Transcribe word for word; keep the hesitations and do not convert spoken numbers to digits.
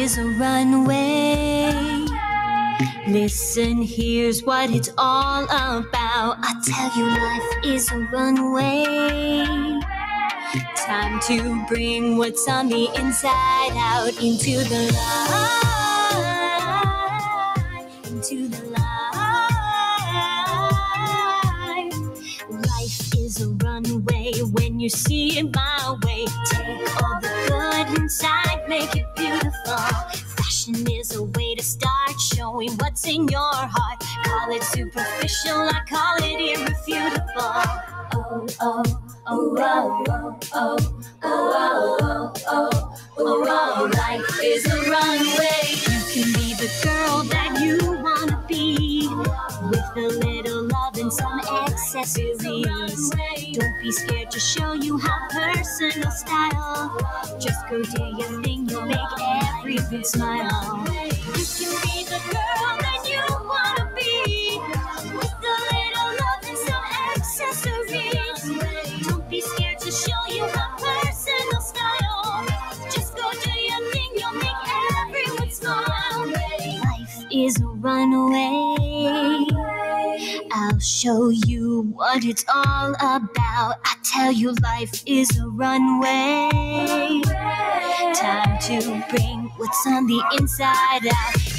is a runway. Listen, here's what it's all about. I tell you, life is a runway. Time to bring what's on the inside out into the light, into the light. Life is a runway when you see it my way. Take all the good inside, make it beautiful. Fashion is a way to start showing what's in your heart. Call it superficial, I call it irrefutable. Oh, oh, oh, oh, oh, oh, oh, oh, oh, oh, oh. Life is a runway. You can be the girl that you wanna be, with a little love and some accessories. Don't be scared to show you have personal style. Just go do your thing, you'll make everyone smile. You can be the girl that you wanna be, with a little love and some accessories. Don't be scared to show you have personal style. Just go do your thing, you'll make everyone smile. Life is a runway. I'll show you what it's all about. I tell you, life is a runway. Time to bring what's on the inside out